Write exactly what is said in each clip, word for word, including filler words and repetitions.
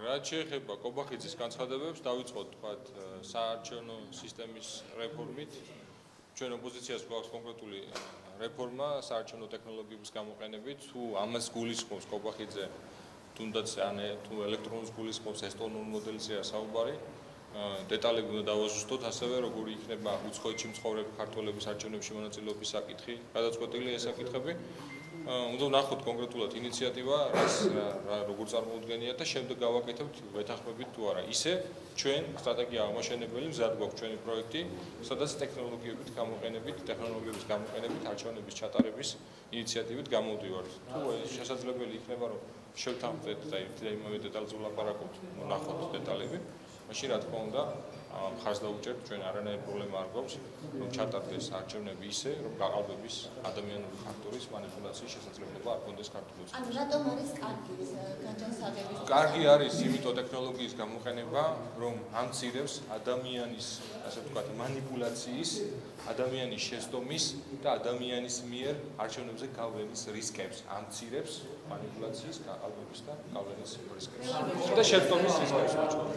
რაც შეეხება კობახიძის განცხადებებს, დავიწყოთ თქვათ საარჩევნო სისტემის რეფორმით. ჩვენ ოპოზიციას გვაქვს კონკრეტული რეფორმა საარჩევნო ტექნოლოგიების გამოყენებით. თუ ამას გულისხმობს კობახიძე, თუნდაც ან თუ ელექტრონულ გულისხმობს ესტონურ მოდელზეა საუბარი. დეტალები უნდა დავაზუსტოთ, ასევე როგორი იქნება უცხოეთში მცხოვრები ქართველების არჩევნებში მონაწილეობის საკითხი, გადაწყვეტილია ეს საკითხები. უნდა ვნახოთ კონკრეტულად ინიციატივა, რაც როგორ წარმოუდგენია და შემდეგ გავაკეთებთ, ვეთანხმებით თუ არა. ისე ჩვენ სტრატეგია აღმაშენებელი, მზად გვაქვს ჩვენი პროექტი, სადაც ტექნოლოგიებით გამოყენებით, ტექნოლოგიების გამოყენებით არჩევნების ჩატარების ინიციატივით გამოვდივართ. თუ შესაძლებელი იქნება, რომ შევთანხმდეთ და იმავე დეტალზე ვლაპარაკობთ, ვნახოთ დეტალები. მაშინ რა თქმა უნდა, მხარს დაუჭერთ, ჩვენ არანაირი პრობლემა არ გვაქვს, რომ ჩატარდეს არჩევნები ისე, რომ გაყალბების ადამიანური ფაქტორის მანიპულაციის შესაძლებლობა არ ქონდეს ქართულში. ანუ რატომ არის კარგი განჯანსაღების? კარგი არის იმიტომ ტექნოლოგიის გამოყენება, რომ ამცირებს ადამიანის, ასე ვთქვათ, მანიპულაციის, ადამიანის შეცდომის და ადამიანის მიერ არჩევნებზე გავლენის რისკებს, ამცირებს manipulației, ca albumista, ca olenis riscuri. Da შეცდომის რისკებს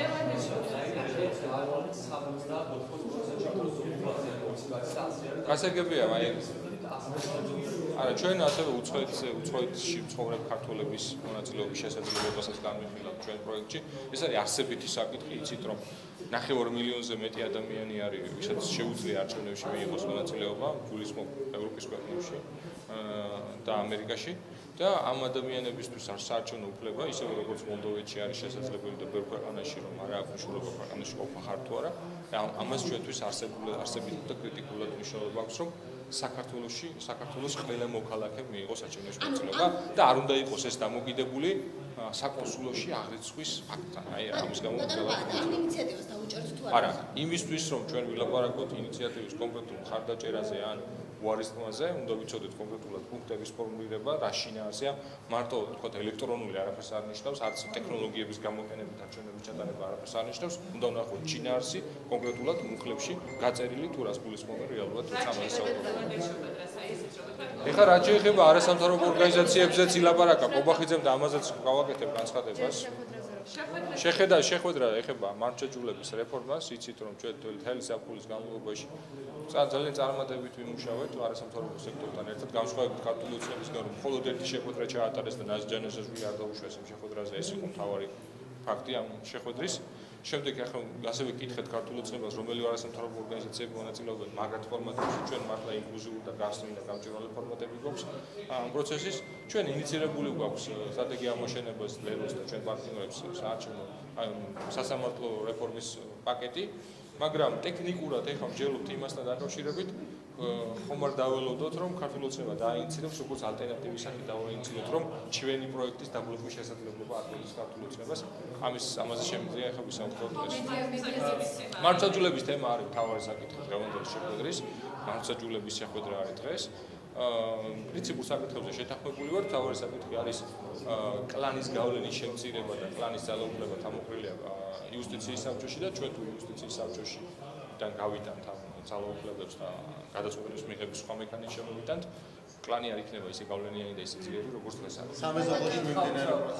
გასაგებია, აი არა ჩვენ ასევე უცხოეთ უცხოეთში მცხოვრებ ქართველების მონაწილეობის შესაძლებლობასაც განვიხილავთ ჩვენ პროექტში. ეს არის არსებითი საკითხი, იცით რომ ნახევარ მილიონზე მეტი ადამიანი არის, ვისაც შეუძლია არჩევნებში მიიღოს მონაწილეობა, გულისხმობ ევროპის ქვეყნებში და ამერიკაში. და ამ ადამიანებისთვის არ საარჩევნო უფლება, ისევე როგორც მოლდოვეთში არის შესაძლებელი და ბევრ ქვეყანაში რომ არ აქვს მნიშვნელობა ქვეყანაში ყოფნა ხარ თუ არა. ამას ჩვენთვის არსებული არსებითი და კრიტიკულად მნიშვნელობა აქვს, რომ საქართველოში, საქართველოს ყველა მოქალაქე მიიღოს არჩევნებში მონაწილეობა და არ უნდა იყოს ეს დამოკიდებული საკონსულოში აღრიცხვის ფაქტთან. აი ამის გამო ამ ინიციატივას დაუჭერთ თუ არა? არა, იმისთვის რომ ჩვენ ვილაპარაკოთ ინიციატივის კონკრეტულ მხარდაჭერაზე ან უარესთმაზე, უნდა ვიცოდეთ კონკრეტულად პუნქტების ფორმულირება, რა შინაარსია, მარტო თქვათ ელექტრონული არაფერს არ ნიშნავს, არც ტექნოლოგიების გამოყენებით არჩევნების ჩატარება არაფერს არ ნიშნავს, უნდა ვნახოთ შინაარსი კონკრეტულად მუხლებში გაწერილი თუ რას გულისხმობენ რეალურად სამას საუბარი. ეხლა რა შეეხება არასამთავრობო ორგანიზაციებზეც ილაპარაკა, კობახიძემ და ამაზეც გავაკეთებ განცხადებას. შეხედა შეხვედრა ეხება მარჩეჯულების რეფორმას, იცით რომ ჩვენ თელი საფულის განმავლობაში ძალიან წარმატებით ვიმუშავეთ არასამთავრობო სექტორთან ერთად, განსხვავებით ქართული ოცნებისგან, რომ მხოლოდ ერთი შეხვედრა ჩაატარეს და ნაზჯანესაშვილი არ დაუშვეს ამ შეხვედრაზე, ეს იყო მთავარი ფაქტი ამ შეხვედრის. შემდეგ ახლა ასევე კითხეთ ქართული ოცნებას, რომელი არასამთავრობო ორგანიზაციები მონაწილეობენ მაგრად ფორმატებში, ჩვენ მართლა ინკლუზიური და გასწრული და გამჭვირვალე ფორმატები გვაქვს ამ პროცესის. ჩვენ ინიციირებული გვაქვს სტრატეგია ამოშენებას ლეროს და ჩვენ პარტნიორებს საარჩევნო სასამართლო რეფორმის პაკეტი, მაგრამ ტექნიკურად ეხლა ვჯერობთ იმასთან დაკავშირებით, ხომ არ დაველოდოთ, რომ ქართული ოცნება დაინიცირებს როგორც ალტერნატივის სახით დაინიციროთ, რომ ჩვენი პროექტის დაბლოკვის შესაძლებლობა არ გქონდეს ქართული ოცნებას. ამის ამაზე შემიძლია ეხლა ვისაუბროთ ეს. მარცხაჯულების თემა არის მთავარი საკითხი დღევანდელი შეხვედრის, მარცხაჯულების შეხვედრა არის დღეს. პრინციპულ საკითხებზე შეთანხმებული ვართ, მთავარი საკითხი არის კლანის გავლენის შემცირება და კლანის ძალაუფლება თამოყრილია იუსტიციის საბჭოში და ჩვენ თუ იუსტიციის საბჭოში თან გავიტანთ ამ ძალაუფლებებს და გადაწყვეტილების მიღების სხვა მექანიზმი შემოვიტანთ, კლანი არ იქნება ისე გავლენიანი და ისე ძლიერი, როგორც დღეს არის. სამეზობლოში მიმდინარეობს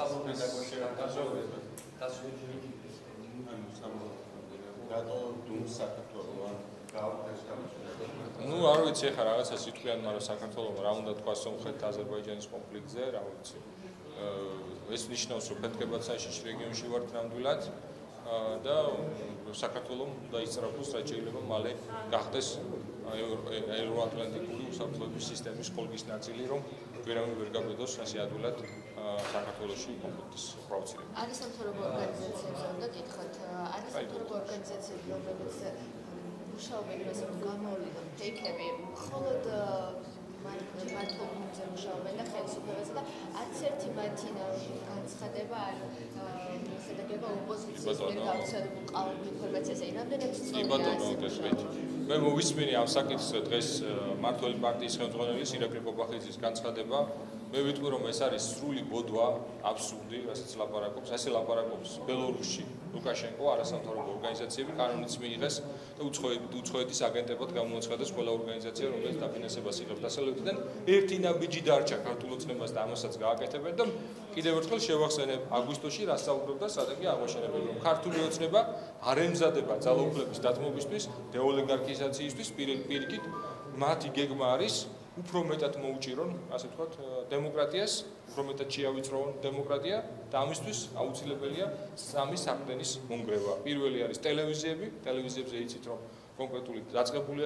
რატო დუმს საქართველოს ან გავხდეს ну, არ ვიცი ახლა რაღაცა სიტყვიან, მაგრამ საქართველოს რა უნდა თქვა სომხეთ აზერბაიჯანის კონფლიქტზე, რა ვიცი. ეს ნიშნავს, რომ ფეთქებაცაში რეგიონში ვართ ნამდვილად და საქართველოს უნდა იწრავოს, რაც შეიძლება მალე გახდეს ევროატლანტიკური უსაფრთხოების სისტემის ხოლგის ნაწილი, რომ ვერავინ ვერ გაბედოს ასე ადვილად საქართველოში კონფლიქტის პროვოცირება. არის სამთავრობო ორგანიზაციებზე უნდა კითხოთ, არის სამთავრობო ორგანიზაციები, რომლებიც მუშაობენ იმაზე, რომ გამოვლინონ ფეიქები, მხოლოდ მართლობაზე მუშაობენ და ხელისუფლებაზე და არც ერთი მათი განცხადება არ შედეგება ოპოზიციის მიერ გავრცელებულ ყალბ ინფორმაციაზე. რამდენად სწორია ეს? მე მოვისმინე ამ საკითხზე დღეს მართველი პარტიის ხელმძღვანელის ირაკლი კობახიძის განცხადება, მე ვიტყვი რომ ეს არის სრული ბოდვა, აბსურდი, რასაც ლაპარაკობს, ასე ლაპარაკობს ბელორუსში ლუკაშენკო არასამთავრობო ორგანიზაციები კანონიც მიიღეს და უცხოეთის აგენტებად გამოაცხადეს ყველა ორგანიზაცია, რომელიც დაფინანსებას იღებს დასავლეთიდან. ერთი ნაბიჯი დარჩა ქართულ ოცნებას და ამასაც გააკეთებენ და კიდევ ერთხელ შევახსენებ აგვისტოში რას საუბრობდა სტრატეგია აღმაშენებელი, რომ ქართული ოცნება არ ემზადება ძალაუფლების დათმობისთვის, დეოლიგარქიზაციისთვის, პირიქით მათი გეგმა არის უფრო მეტად მოუჭირონ, ასე ვთქვათ, დემოკრატიას, უფრო მეტად შეავიწროვონ დემოკრატია და ამისთვის აუცილებელია სამი საყრდენის მონგრევა. პირველი არის ტელევიზიები, ტელევიზიებზე იცით რომ კონკრეტული დაწყებული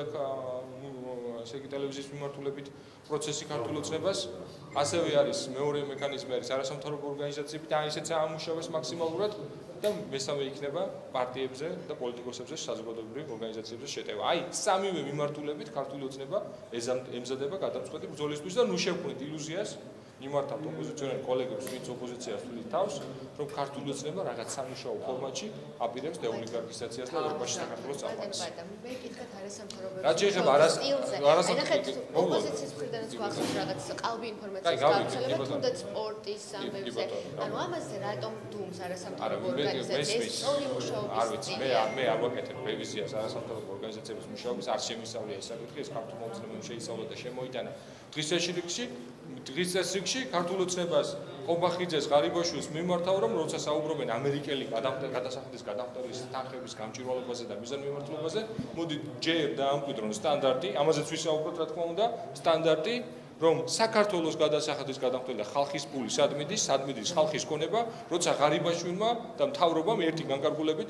აქვს ესე იგი ტელევიზიის მიმართულებით პროცესი ქართულ ოცნებას, ასევე არის მეორე მექანიზმი არის არასამთავრობო ორგანიზაციები და ისეც ამუშავებს მაქსიმალურად და მესამე იქნება პარტიებზე და პოლიტიკოსებზე საზოგადოებრივ ორგანიზაციებზე შეტევა. აი, სამივე მიმართულებით ქართული ოცნება ემზადება გადამწყვეტი ბრძოლისთვის და ნუ შევქმნით ილუზიას მიმართავთ ოპოზიციონერ კოლეგებს, ვინც ოპოზიციას თulis თავს, რომ ქართული ოცნება რაღაც სამუშაო ფორმატში აპირებს დეოლიგარქიზაციას და ევროპაში საქართველოს წამყვანს. მე კითხეთ არასამთავრობო რაც შეიძლება არას არასამთავრობო ოპოზიციის მხრიდანაც გვახსოვს რაღაც ყალბი ინფორმაციის გავრცელება თუნდაც სპორტის ამბებზე. ანუ ამაზე რატომ დუმს არასამთავრობო ორგანიზაციების სწორი მუშაობის მე მე ავაკეთებ რევიზიას არასამთავრობო ორგანიზაციების მუშაობის არ შემისავლია ეს საკითხი, ეს ქართულმა ოცნებამ შეისწავლა და შემოიტანა დღის წესრიგში დღის წესრიგში ქართულ ოცნებას ყობახიძეს ღარიბაშვილს მიმართავ რომ როცა საუბრობენ ამერიკელი გადასახადის გადამხდარის თანხების გამჭვირვალობაზე და მიზანმიმართულობაზე, მოდი ჯერ დაამკვიდრონ სტანდარტი, ამაზეც ვისაუბროთ რა თქმა უნდა, სტანდარტი რომ საქართველოს გადასახადის გადამხდელი და ხალხის პული სად მიდის, სად მიდის ხალხის ქონება, როცა ღარიბაშვილმა და მთავრობამ ერთი განკარგულებით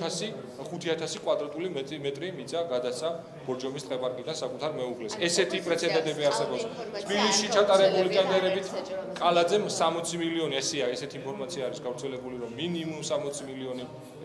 ხუთი ათასი კვადრატული მეტრი მიწა გადასცა ბორჯომის ტყეპარკიდან საკუთარ მეუღლეს. ესეთი პრეცედენტები არსებობს. თბილისში ჩატარებული ტენდერებით კალაძემ სამოცი მილიონი ესეა, ესეთი ინფორმაცია არის გავრცელებული, რომ მინიმუმ სამოცი მილიონი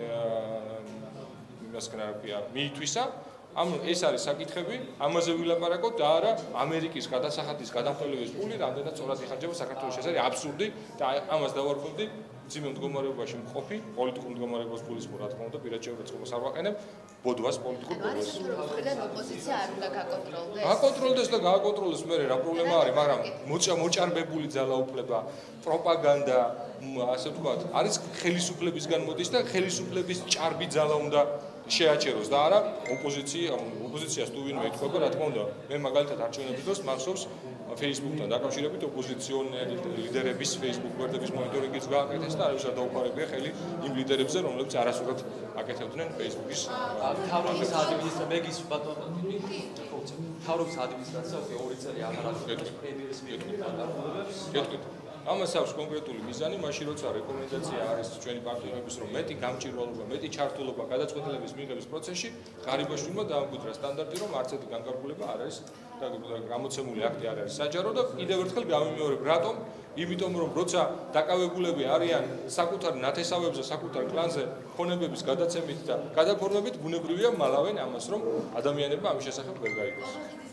იმასკენ არაფია მიითვისა. Am ეს არის საკითხები, ამაზე ვილაპარაკოთ და არა ამერიკის გადასახადის გადამხდელების პული რამდენად სწორად იხარჯება საქართველოში. ეს არის აბსურდი და ამას დავარქვევდი ძიმე მდგომარეობაში მყოფი პოლიტიკურ მდგომარეობას პულისმო რა თქმა უნდა პირად შეურაცხყოფას არ ვაყენებ ბოდვას პოლიტიკურ ბოდვას. ანუ ოპოზიცია არ უნდა გაკონტროლდეს. გაკონტროლდეს და გააკონტროლდეს მე რა პრობლემა არის, მაგრამ მოჭარბებული ძალაუფლება, პროპაგანდა, ასე ვთქვათ, არის ხელისუფლებისგან მოდის და ხელისუფლების ჭარბი ძალა უნდა შეაჩეროს და არა ოპოზიცია, ოპოზიციას თუ ვინმე ეთქვა, რა თქმა უნდა, მე მაგალითად არჩევნების დროს მახსოვს Facebook-თან დაკავშირებით ოპოზიციონერი ლიდერების Facebook გვერდების მონიტორინგიც გააკეთეს და არავის არ დაუყარებია ხელი იმ ლიდერებზე, რომლებიც არასდროს აკეთებდნენ Facebook-ის თავრობის ადმინისტრაცია მეგის ბატონო თავრობის ადმინისტრაცია ორი წელი აღარ აკეთებს პრემიერის მიერ ამას აქვს კონკრეტული მიზანი, მაშინ როცა რეკომენდაცია არის ჩვენი პარტნიორების რომ მეტი გამჭვირვალობა, მეტი ჩართულობა გადაწყვეტილების მიღების პროცესში, ღარიბაშვილმა დაამკვიდრა სტანდარტი, რომ არც ერთი განკარგულება არ არის და გამოცემული აქტი არ არის საჯარო და კიდევ ერთხელ გავიმეორებ, რატომ? იმიტომ რომ როცა დაკავებულები არიან საკუთარ ნათესავებზე, საკუთარ კლანზე ქონებების გადაცემით და გადაფორმებით, ბუნებრივია მალავენ ამას, რომ ადამიანებმა ამის შესახებ ვერ გაიგოს.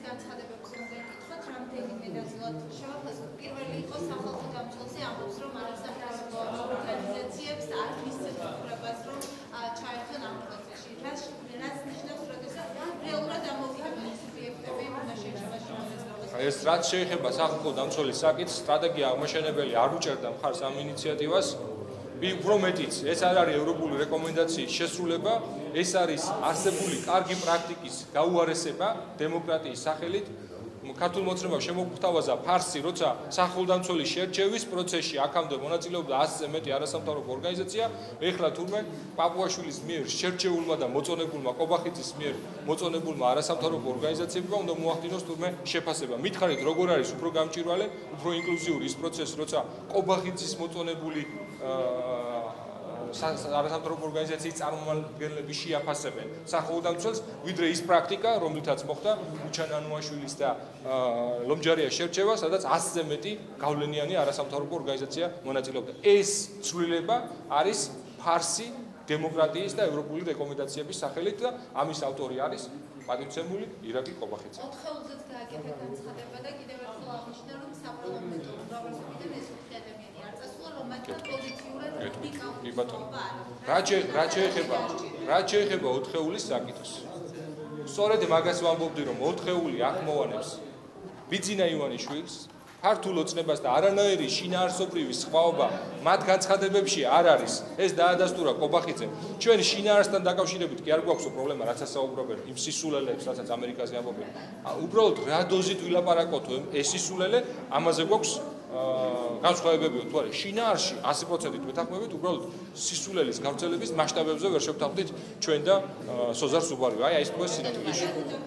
პირველი იყო სახალხო დამცველზე ამბობს რომ არასამთავრობო ორგანიზაციებს არ მისცემთ უფლებას რომ ჩაერთონ ამ პროცესში. რაც რაც ნიშნავს, როდესაც რეალურად ამოგვიყვება სუბიექტები უნდა შეჭრაში მომეწრებოს. ეს რაც შეეხება სახალხო დამცველის საკითხს, სტრატეგია აღმაშენებელი არ უჭერდა მხარს ამ ინიციატივას. უფრო მეტიც, ეს არ არის ევროპული რეკომენდაციის შესრულება, ეს არის არსებული კარგი პრაქტიკის გაუარესება დემოკრატიის სახელით. ქართულ ოცნებამ შემოგვთავაზა ფარსი, როცა სახელმწიფო შერჩევის პროცესში აქამდე მონაწილეობდა ასზე მეტი არასამთავრობო ორგანიზაცია, ეხლა თურმე პაპუაშვილის მიერ შერჩეულმა და მოწონებულმა ყობახიძის მიერ მოწონებულმა არასამთავრობო ორგანიზაციებმა უნდა მოახდინოს თურმე შეფასება. მითხარით, როგორ არის უფრო გამჭვირვალე, უფრო ინკლუზიური ის პროცესი, როცა ყობახიძის მოწონებული არასამთავრობო ორგანიზაციის წარმომადგენლები შეაფასებენ სახელმწიფო დამცველს, ვიდრე ის პრაქტიკა, რომლითაც მოხდა უჩან ანუაშვილის და ლომჯარიას შერჩევა, სადაც ასზე მეტი გავლენიანი არასამთავრობო ორგანიზაცია მონაწილეობდა. ეს ცვლილება არის ფარსი დემოკრატიის და ევროპული რეკომენდაციების სახელით და ამის ავტორი არის პატივცემული ირაკლი ყობახიძე. ოთხეულზეც გააკეთა განცხადება და კიდევ ერთხელ აღნიშნა, რომ საპარლამენტო მრავალმხრივიდან ეს ხუთი ადამიანი არ წასულა, რომ მათთან პოზიციურად კი ბატონო. რა რა შეეხება რა შეეხება ოთხეულის საკითხს. სწორედ მაგას ვამბობდი, რომ ოთხეული აქ მოვანებს ბიძინა ივანიშვილს, ქართულ ოცნებას და არანაირი შინაარსობრივი სხვაობა მათ განცხადებებში არ არის. ეს დაადასტურა კობახიძემ. ჩვენ შინაარსთან დაკავშირებით კი არ გვაქვს პრობლემა, რაც ასაუბრებენ იმ სისულელებს, რასაც ამერიკაზე ამბობენ. უბრალოდ რა დოზით ვილაპარაკოთ ეს სისულელე, ამაზე გვაქვს განსხვავებები თუ არა შინაარსში ათი პროცენტით მეთანხმებით, უბრალოდ სისულელის გავრცელების მასშტაბებზე ვერ შევთავაზეთ ჩვენ და სოზარ სუბარიო. აი ეს თქვენ სიტყვაში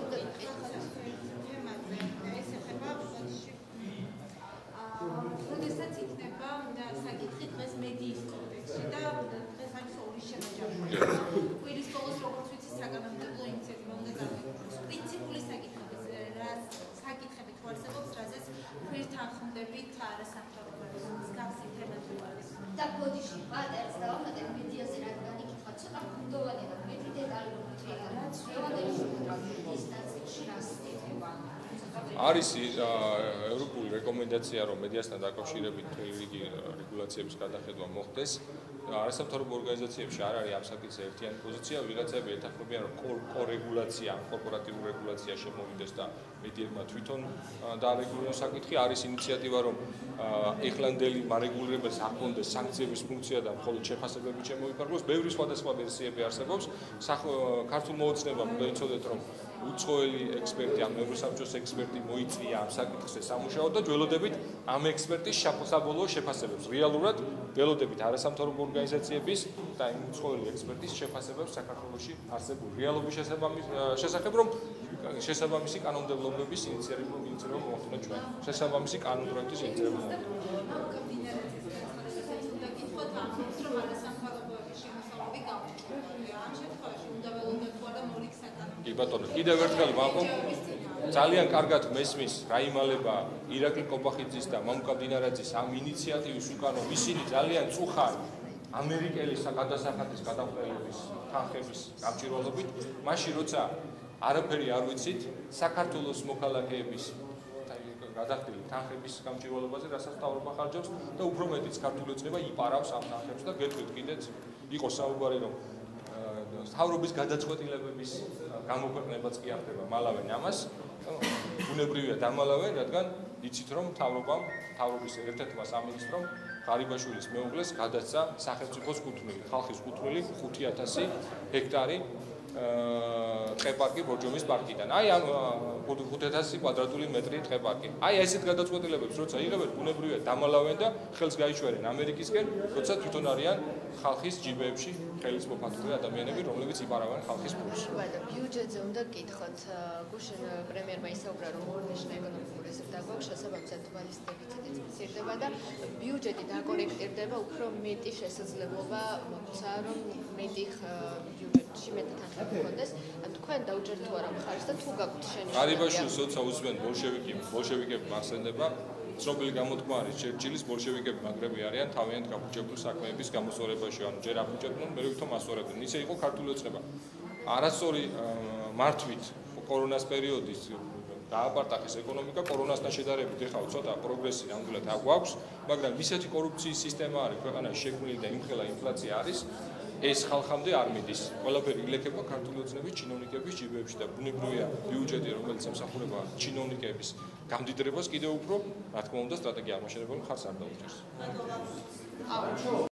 კვირის ბოლოს როგორც ვიცი საგანმანათლებლო ინიციატივა უნდა წარმოიქმნას. პრინციპული საკითხები, რა საკითხები თუ არსებობს, რაზეც გვერდთანხმდებით არასამთავრობო მსგავსი თემები არის. და ბოდიში პატერს დავამატებ მედიაზე რადგან იკითხა ცოტა გუნდოვანი და მეტი დეტალურად ითქვა რაც რეალურად ის ნაწილში რას ეთება. არის ევროპული რეკომენდაცია, რომ მედიასთან დაკავშირებით რიგი რეგულაციების გადახედვა მოხდეს. არასამთავრობო ორგანიზაციებში არ არის ამ საკითხზე ერთიანი პოზიცია, ვიღაცები ეთანხმებიან, რომ კორეგულაცია, კორპორატიული რეგულაცია შემოვიდეს და მედიებმა თვითონ დაარეგულიროს საკითხი. არის ინიციატივა, რომ ეხლანდელი მარეგულირებელს არ ჰქონდეს სანქციების ფუნქცია და მხოლოდ შეფასებებით შემოიფარგლოს. ბევრი სხვადასხვა ვერსიები არსებობს. ქართულ მოოცნებამ უნდა იცოდეთ, რომ უცხოელი ექსპერტი, ამ ევროსაბჭოს ექსპერტი მოიწვია ამ საკითხზე სამუშაოდ და ველოდებით ამ ექსპერტის საბოლოო შეფასებებს. რეალურად ველოდებით არასამთავრობო ორგანიზაციების და იმ უცხოელი ექსპერტის შეფასებებს საქართველოში არსებული რეალობის შესახებ, რომ შესაბამისი კანონმდებლობების ინიციატივა მოხდინა ჩვენ. შესაბამისი კანონპროექტის ინიციატივა მოხდინა. კი ბატონო, კიდევ ერთხელ ვამბობ, ძალიან კარგად მესმის რა იმალება ირაკლი კობახიძის და მამუკა დინარაძის ამ ინიციატივის უკანო, ისინი ძალიან წუხარ ამერიკელი გადასახადის გადაყრელების თანხების გამჭირვალობით, მაშინ როცა არაფერი არ ვიცით საქართველოს მოქალაქეების გადახდილი თანხების გამჭირვალობაზე, რასაც თავრობა ხარჯავს და უფრო მეტიც ქართული ოცნება იპარავს ამ თანხებს და გეტყვით კიდეც იყო საუბარი, რომ თავრობის გადაწყვეტილებების გამოქვეყნებაც კი არ ხდება მალავენ ამას. ბუნებრივია დამალავენ, რადგან იცით რომ თავრობამ, თავრობის ერთ-ერთმა სამინისტრომ ღარიბაშვილის მეუღლეს გადასცა სახელმწიფოს კუთვნილი, ხალხის კუთვნილი ხუთი ათასი ჰექტარი ტყეპარკი ბორჯომის პარკიდან. აი ამ ხუთი ათასი კვადრატული მეტრი ტყეპარკი. აი ესეთ გადაწყვეტილებებს როცა იღებენ, ბუნებრივია დამალავენ და ხელს გაიშვერენ ამერიკისკენ, როცა თვითონ არიან ხალხის ჯიბეებში ხელის მოფათული ადამიანები, რომლებიც იპარავენ ხალხის ფულს. ბიუჯეტზე უნდა გკითხოთ, გუშინ პრემიერმა ისაუბრა, რომ ორნიშნა ეკონომიკური რეზერვი დაგვაქვს, შესაბამისად თვალის დეფიციტიც მცირდება და ბიუჯეტი დაკორექტირდება, უფრო მეტი შესაძლებლობა მოგცა, რომ მეტი ბიუჯეტში მეტი თანხები გქონდეს. თქვენ დაუჯერთ თუ არა მხარს და თუ გაგვთ შენიშვნები. ღარიბაშვილს როცა უძვენ ბოლშევიკები, ბოლშევიკები მასენდება, ცნობილი გამოთქმა არის ჩერჩილის, ბოლშევიკები მაგრები არიან თავიანთ გაფუჭებულ საქმეების გამოსწორებაში, ანუ ჯერ აფუჭებდნენ, მერე ვითომ ასწორებდნენ. ისე იყო ქართული ოცნება. არასწორი მართვით კორონას პერიოდის დააპარტახეს ეკონომიკა, კორონასთან შედარებით ეხლა ცოტა პროგრესი ნამდვილად აგვაქვს, მაგრამ ისეთი კორუფციის სისტემა არის ქვეყანაში შექმნილი და იმხელა ინფლაცია არის. ეს ხალხამდე არ მიდის. ყველაფერი ილექება ქართული ოცნების ჩინოვნიკების ჯიბეებში და ბუნებრივია ბიუჯეტი, რომელიც ემსახურება ჩინოვნიკების გამდიდრებას კიდევ უფრო, რა თქმა უნდა, სტრატეგია აღმაშენებელი მხარს არ დაუჭერს.